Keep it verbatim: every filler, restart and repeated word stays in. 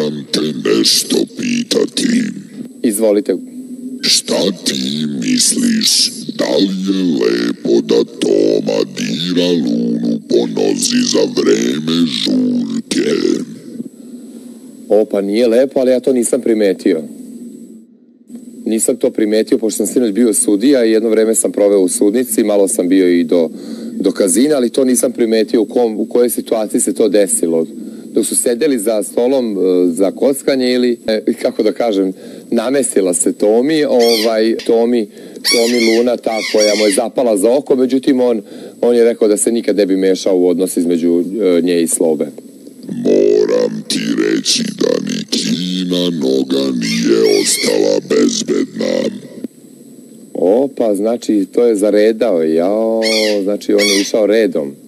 Moram te nešto pitati. Izvolite. Šta ti misliš, da li je lepo da Toma dira Lunu po nozi za vreme žurke? O, pa nije lepo, ali ja to nisam primetio. Nisam to primetio, pošto sam sinoć bio sudija i jedno vreme sam proveo u sudnici, malo sam bio i do, do kazina, ali to nisam primetio u, kom, u kojoj situaciji se to desilo. Dok su sedeli za stolom za kockanje ili, kako da kažem, namestila se Tomi, ovaj, Tomi, Tomi Luna, ta koja mu je zapala za oko, međutim on, on je rekao da se nikad ne bi mešao u odnos između nje i Slobe. Moram ti reći da ni Kina noga nije ostala bezbedna. O, pa znači to je zaredao, jao, znači on je išao redom.